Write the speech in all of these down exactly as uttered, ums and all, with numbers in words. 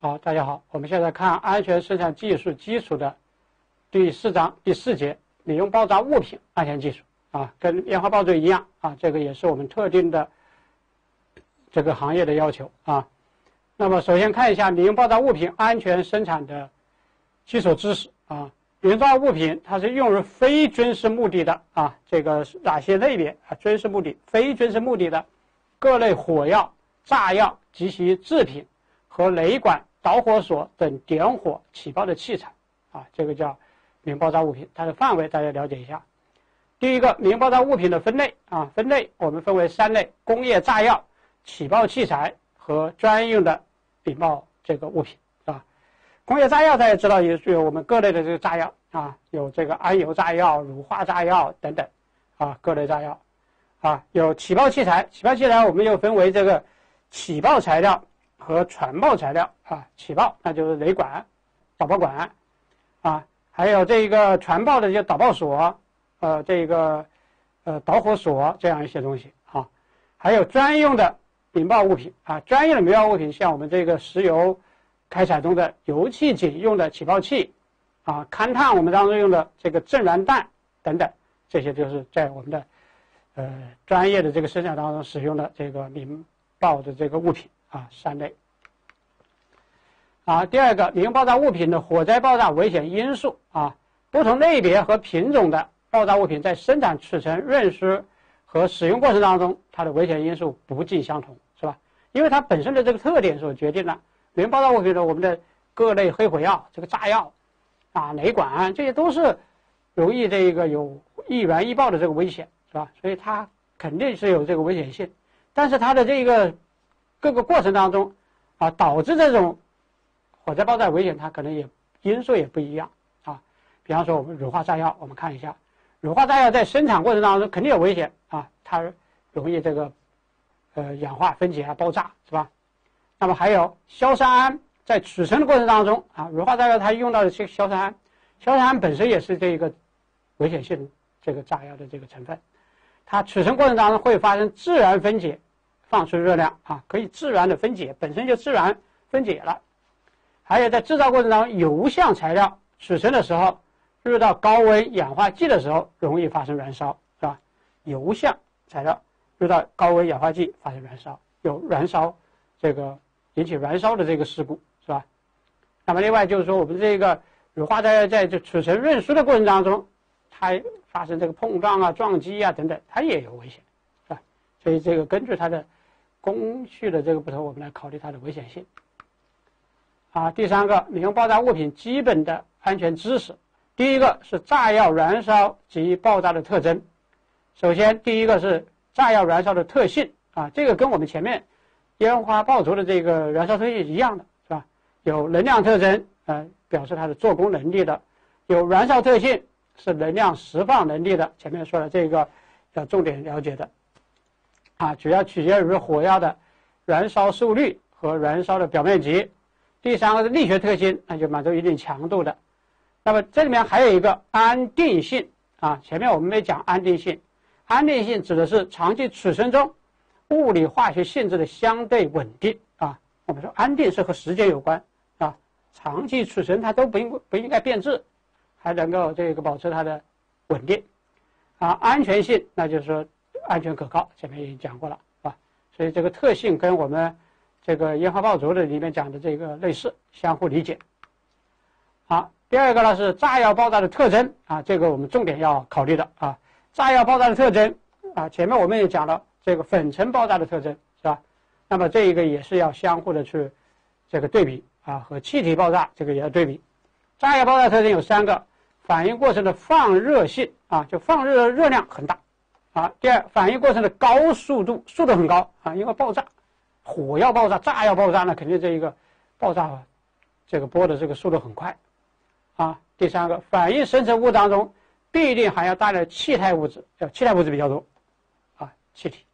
好，大家好，我们现在看安全生产技术基础的第四章第四节，民用爆炸物品安全技术啊，跟烟花爆竹一样啊，这个也是我们特定的这个行业的要求啊。那么首先看一下民用爆炸物品安全生产的基础知识啊。民用爆炸物品它是用于非军事目的的啊，这个是哪些类别啊？军事目的、非军事目的的各类火药、炸药及其制品和雷管、导火索等点火起爆的器材啊，这个叫民用爆炸物品。它的范围大家了解一下。第一个，民用爆炸物品的分类啊，分类我们分为三类：工业炸药、起爆器材和专用的引爆这个物品啊。工业炸药大家知道也是有我们各类的这个炸药啊，有这个桉油炸药、乳化炸药等等啊，各类炸药啊。有起爆器材，起爆器材我们又分为这个起爆材料和传爆材料啊。起爆那就是雷管、导爆管啊，还有这个传爆的就导爆索，呃，这个呃导火索这样一些东西啊。还有专用的引爆物品啊，专用的引爆物品像我们这个石油开采中的油气井用的起爆器啊，勘探我们当中用的这个震燃弹等等，这些就是在我们的呃专业的这个生产当中使用的这个引爆的这个物品啊，三类。啊，第二个，民用爆炸物品的火灾爆炸危险因素啊，不同类别和品种的爆炸物品在生产、储存、运输和使用过程当中，它的危险因素不尽相同，是吧？因为它本身的这个特点所决定的。民用爆炸物品的我们的各类黑火药、这个炸药啊、雷管，这些都是容易这个有易燃易爆的这个危险，是吧？所以它肯定是有这个危险性，但是它的这个各个过程当中啊，导致这种火灾爆炸危险，它可能也因素也不一样啊。比方说我们乳化炸药，我们看一下，乳化炸药在生产过程当中肯定有危险啊，它容易这个呃氧化分解啊、爆炸，是吧？那么还有硝酸铵，在储存的过程当中啊，乳化炸药它用到的这个硝酸铵，硝酸铵本身也是这个危险性这个炸药的这个成分，它储存过程当中会发生自然分解，放出热量啊，可以自然的分解，本身就自然分解了。还有在制造过程当中，油相材料储存的时候，遇到高温氧化剂的时候，容易发生燃烧，是吧？油相材料遇到高温氧化剂发生燃烧，有燃烧这个引起燃烧的这个事故，是吧？那么另外就是说，我们这个乳化炸药在这储存运输的过程当中，它发生这个碰撞啊、撞击啊等等，它也有危险，是吧？所以这个根据它的工序的这个不同，我们来考虑它的危险性。啊，第三个，民用爆炸物品基本的安全知识。第一个是炸药燃烧及爆炸的特征。首先，第一个是炸药燃烧的特性啊，这个跟我们前面烟花爆竹的这个燃烧特性一样的，是吧？有能量特征，呃，表示它的做工能力的；有燃烧特性，是能量释放能力的。前面说了这个要重点了解的。啊，主要取决于火药的燃烧速率和燃烧的表面积。第三个是力学特性，那就满足一定强度的。那么这里面还有一个安定性啊，前面我们没讲安定性。安定性指的是长期储存中物理化学性质的相对稳定啊。我们说安定是和时间有关啊，长期储存它都不应不应该变质，还能够这个保持它的稳定啊。安全性那就是说安全可靠，前面已经讲过了啊。所以这个特性跟我们这个烟花爆竹的里面讲的这个类似，相互理解。好，第二个呢是炸药爆炸的特征啊，这个我们重点要考虑的啊。炸药爆炸的特征啊，前面我们也讲了这个粉尘爆炸的特征，是吧？那么这一个也是要相互的去这个对比啊，和气体爆炸这个也要对比。炸药爆炸特征有三个：反应过程的放热性啊，就放热热量很大啊；第二，反应过程的高速度，速度很高啊，因为爆炸。火药爆炸、炸药爆炸呢，肯定这一个爆炸这个波的这个速度很快啊。第三个，反应生成物当中必定含有大量气态物质，叫气态物质比较多啊，气体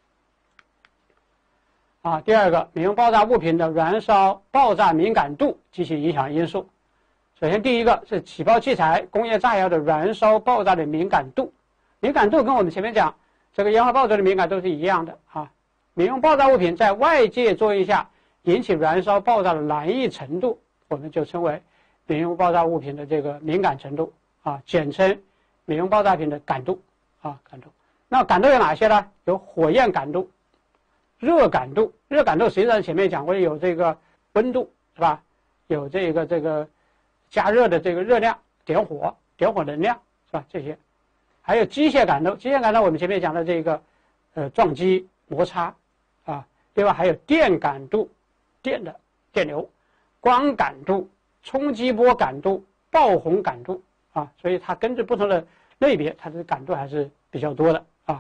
啊。第二个，民用爆炸物品的燃烧爆炸敏感度及其影响因素。首先，第一个是起爆器材、工业炸药的燃烧爆炸的敏感度，敏感度跟我们前面讲这个烟花爆竹的敏感度是一样的啊。民用爆炸物品在外界作用下引起燃烧爆炸的难易程度，我们就称为民用爆炸物品的这个敏感程度啊，简称民用爆炸品的感度啊，感度。那感度有哪些呢？有火焰感度、热感度。热感度实际上前面讲过，有这个温度是吧？有这个这个加热的这个热量、点火、点火能量是吧？这些，还有机械感度。机械感度我们前面讲的这个呃撞击、摩擦啊，另外还有电感度，电的电流、光感度、冲击波感度、爆红感度啊，所以它根据不同的类别，它的感度还是比较多的啊。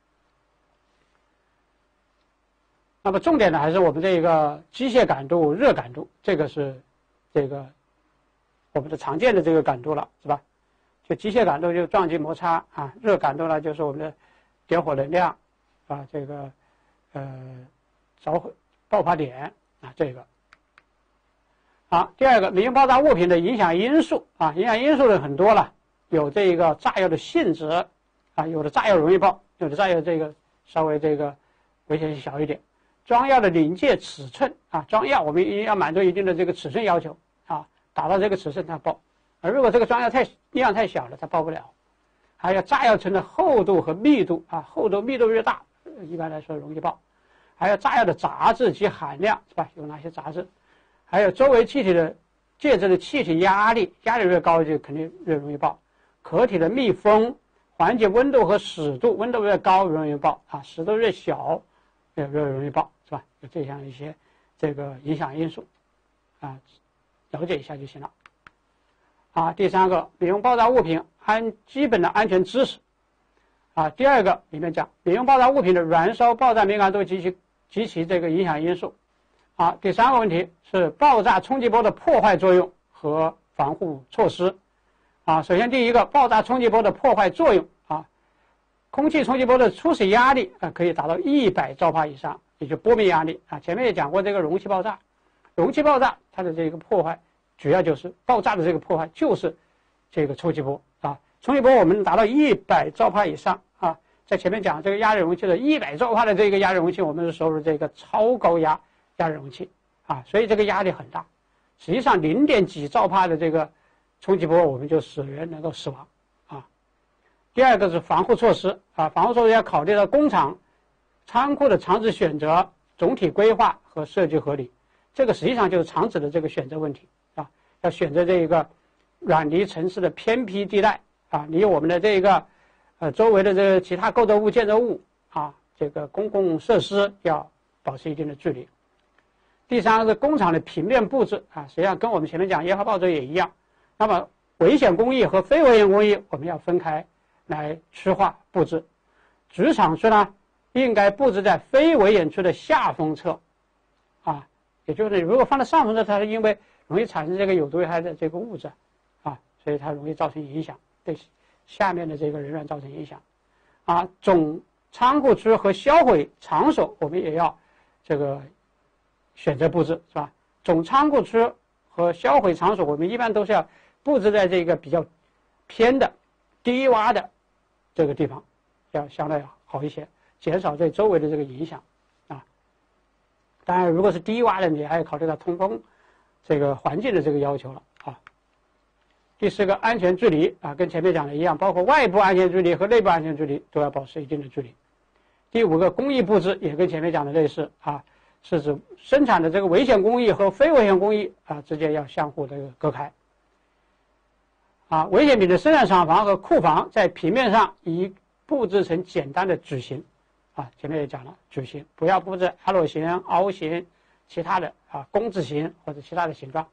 那么重点的还是我们这个机械感度、热感度，这个是这个我们的常见的这个感度了，是吧？就机械感度就撞击摩擦啊，热感度呢就是我们的点火能量啊，这个呃着火爆发点啊，这个。好，第二个民用爆炸物品的影响因素啊，影响因素的很多了，有这个炸药的性质啊，有的炸药容易爆，有的炸药这个稍微这个危险性小一点。装药的临界尺寸啊，装药我们一定要满足一定的这个尺寸要求啊，达到这个尺寸它爆，而如果这个装药太量太小了，它爆不了。还有炸药层的厚度和密度啊，厚度密度越大，一般来说容易爆。还有炸药的杂质及含量是吧？有哪些杂质？还有周围气体的介质的气体压力，压力越高就肯定越容易爆。壳体的密封、环境温度和湿度，温度越高容易爆啊，湿度越小越越容易爆，是吧？有这样一些这个影响因素啊，了解一下就行了。啊，第三个，民用爆炸物品安基本的安全知识。啊，第二个里面讲民用爆炸物品的燃烧爆炸敏感度及其及其这个影响因素。啊，第三个问题是爆炸冲击波的破坏作用和防护措施。啊，首先第一个，爆炸冲击波的破坏作用啊，空气冲击波的初始压力啊可以达到一百兆帕以上，也就波密压力啊。前面也讲过这个容器爆炸，容器爆炸它的这个破坏主要就是爆炸的这个破坏就是这个冲击波啊，冲击波我们达到一百兆帕以上啊，在前面讲这个压力容器的一百兆帕的这个压力容器，我们是说是这个超高压压力容器啊，所以这个压力很大。实际上零点几兆帕的这个冲击波，我们就使人能够死亡啊。第二个是防护措施啊，防护措施要考虑到工厂、仓库的场址选择、总体规划和设计合理，这个实际上就是场址的这个选择问题啊，要选择这个远离城市的偏僻地带啊，离我们的这个呃周围的这个其他构造物、建筑物啊，这个公共设施要保持一定的距离。第三个是工厂的平面布置啊，实际上跟我们前面讲烟花爆炸也一样。那么危险工艺和非危险工艺我们要分开来区划布置。主场区呢，应该布置在非危险区的下风侧，啊，也就是如果放在上风侧，它是因为容易产生这个有毒危害的这个物质，啊，所以它容易造成影响，对下面的这个人员造成影响。啊，总仓库区和销毁场所我们也要这个选择布置，是吧？总仓库区和销毁场所我们一般都是要布置在这个比较偏的低洼的这个地方，要相对好一些，减少对周围的这个影响啊。当然如果是低洼的，你还要考虑到通风这个环境的这个要求了啊。第四个，安全距离啊，跟前面讲的一样，包括外部安全距离和内部安全距离都要保持一定的距离。第五个，工艺布置也跟前面讲的类似啊，是指生产的这个危险工艺和非危险工艺啊之间要相互这个隔开。啊，危险品的生产厂房和库房在平面上以布置成简单的矩形，啊，前面也讲了矩形，不要布置 L 型、凹型、其他的啊工字形或者其他的形状。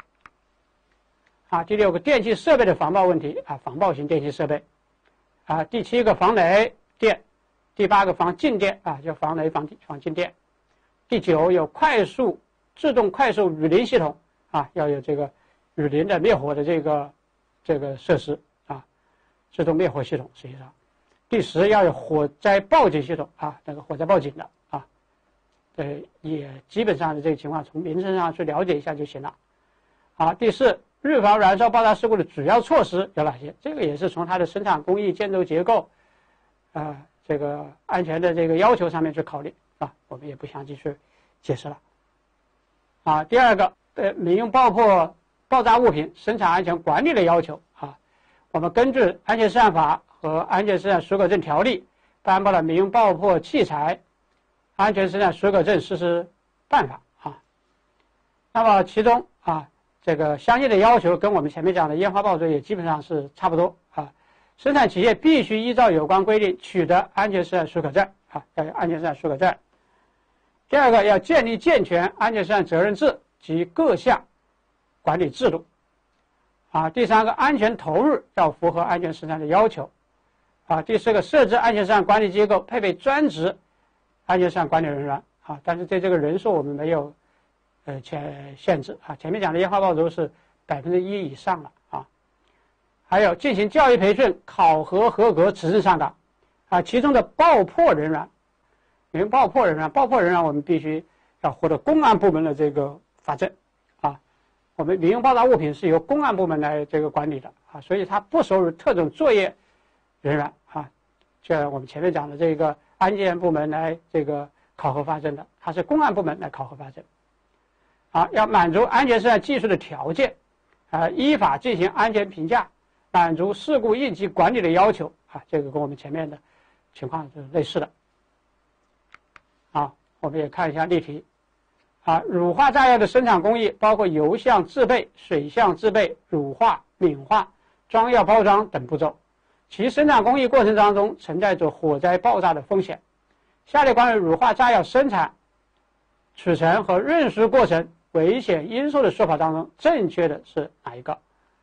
啊，第六个，电气设备的防爆问题啊，防爆型电气设备。啊，第七个，防雷电。第八个，防静电啊，就防雷防防静电。第九，有快速自动快速雨淋系统啊，要有这个雨淋的灭火的这个这个设施啊，自动灭火系统。实际上，第十要有火灾报警系统啊，那个火灾报警的啊，呃，也基本上的这个情况从名称上去了解一下就行了。好，第四，预防燃烧爆炸事故的主要措施有哪些？这个也是从它的生产工艺、建筑结构，啊、呃，这个安全的这个要求上面去考虑啊，我们也不详细去解释了。 啊，第二个，对民用爆破爆炸物品生产安全管理的要求啊，我们根据《安全生产法》和《安全生产许可证条例》颁布了《民用爆破器材安全生产许可证实施办法》啊。那么其中啊，这个相应的要求跟我们前面讲的烟花爆竹也基本上是差不多啊。生产企业必须依照有关规定取得安全生产许可证啊，要有安全生产许可证。第二个，要建立健全安全生产责任制及各项管理制度啊。第三个，安全投入要符合安全生产的要求啊。第四个，设置安全生产管理机构配备专职安全生产管理人员啊，但是对这个人数我们没有呃前限制啊。前面讲的烟花爆竹是百分之一以上了啊。还有进行教育培训、考核合格、持证上岗啊。其中的爆破人员，民用爆破人员，爆破人员我们必须要获得公安部门的这个发证啊。我们民用爆炸物品是由公安部门来这个管理的啊，所以它不属于特种作业人员啊。就像我们前面讲的这个安检部门来这个考核发证的，它是公安部门来考核发证啊。要满足安全生产技术的条件啊，依法进行安全评价，满足事故应急管理的要求啊，这个跟我们前面的情况是类似的。啊，我们也看一下例题啊，乳化炸药的生产工艺包括油项制备、水项制备、乳化、敏化、装药包装等步骤，其生产工艺过程当中存在着火灾爆炸的风险。下列关于乳化炸药生产、储存和运输过程危险因素的说法当中，正确的是哪一个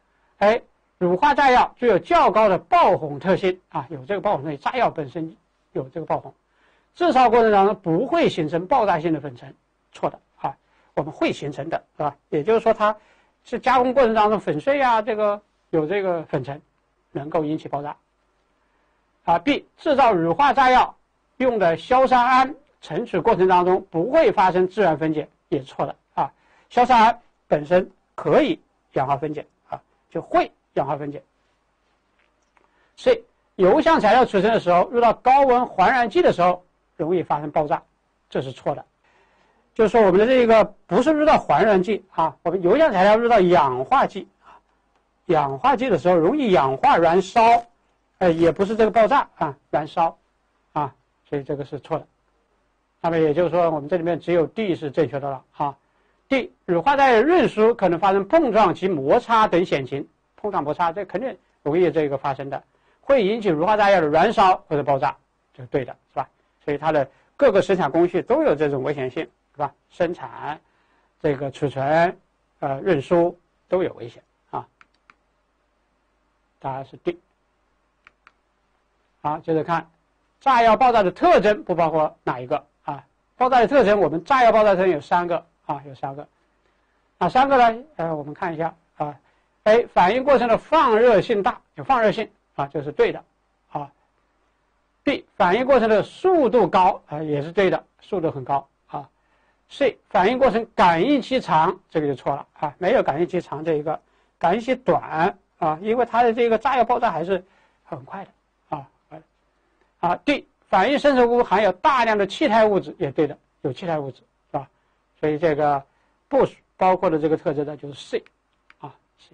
？A. 乳化炸药具有较高的爆红特性啊，有这个爆红特性，炸药本身有这个爆红。制造过程当中不会形成爆炸性的粉尘，错的啊，我们会形成的，是吧？也就是说，它是加工过程当中粉碎啊，这个有这个粉尘，能够引起爆炸。啊 ，B 制造乳化炸药用的硝酸铵存取过程当中不会发生自然分解，也错的啊，硝酸铵本身可以氧化分解啊，就会氧化分解。C 油项材料储存的时候，遇到高温还燃剂的时候，容易发生爆炸，这是错的。就是说我们的这个不是遇到还燃剂啊，我们油项材料遇到氧化剂啊，氧化剂的时候容易氧化燃烧，呃，也不是这个爆炸啊，燃烧啊，所以这个是错的。那么也就是说，我们这里面只有 D 是正确的了啊。D 乳化炸药运输可能发生碰撞及摩擦等险情，碰撞摩擦这肯定容易这个发生的，会引起乳化炸药的燃烧或者爆炸，这是对的，是吧？所以它的各个生产工序都有这种危险性，是吧？生产、这个储存、呃运输都有危险啊。答案是 D。好，接着看炸药爆炸的特征不包括哪一个啊？爆炸的特征，我们炸药爆炸特征有三个啊，有三个。哪三个呢？呃，我们看一下啊。A 反应过程的放热性大，有放热性啊，这是对的啊。B 反应过程的速度高啊，也是对的，速度很高啊。C 反应过程感应期长，这个就错了啊，没有感应期长这一个，感应期短啊，因为它的这个炸药爆炸还是很快的啊。啊 D 反应生成物含有大量的气态物质，也对的，有气态物质是吧？所以这个不包括的这个特征呢就是 C 啊 C。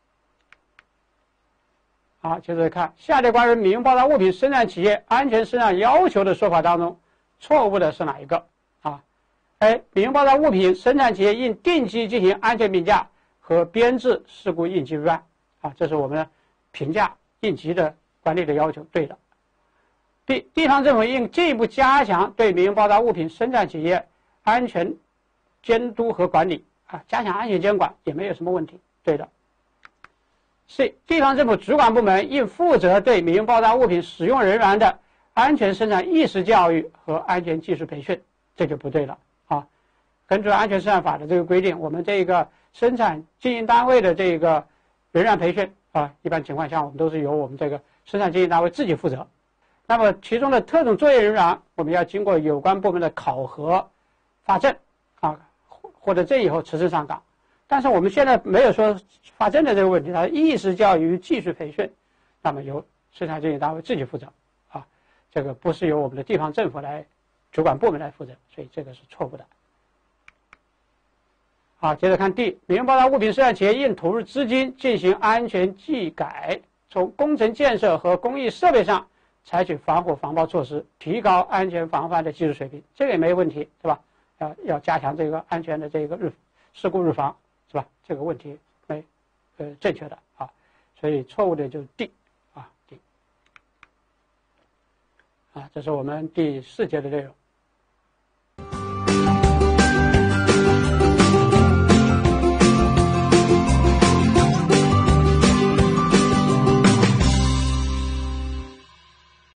好，接着看下列关于民用爆炸物品生产企业安全生产要求的说法当中，错误的是哪一个啊 ？A 民用爆炸物品生产企业应定期进行安全评价和编制事故应急预案啊，这是我们的评价应急的管理的要求，对的。B 地方政府应进一步加强对民用爆炸物品生产企业安全监督和管理啊，加强安全监管也没有什么问题，对的。C 地方政府主管部门应负责对民用爆炸物品使用人员的安全生产意识教育和安全技术培训，这就不对了啊。根据安全生产法的这个规定，我们这个生产经营单位的这个人员培训啊，一般情况下我们都是由我们这个生产经营单位自己负责。那么其中的特种作业人员，我们要经过有关部门的考核、发证啊，获得证以后持证上岗。但是我们现在没有说发证的这个问题，它意识教育、技术培训，那么由生产经营单位自己负责啊，这个不是由我们的地方政府来主管部门来负责，所以这个是错误的。 好，接着看 D， 理用爆炸物品涉案企业应投入资金进行安全技改，从工程建设和工艺设备上采取防火防爆措施，提高安全防范的技术水平，这个也没问题，是吧？要要加强这个安全的这个日事故日防，是吧？这个问题没呃正确的啊，所以错误的就是 D 啊 D 啊，这是我们第四节的内容。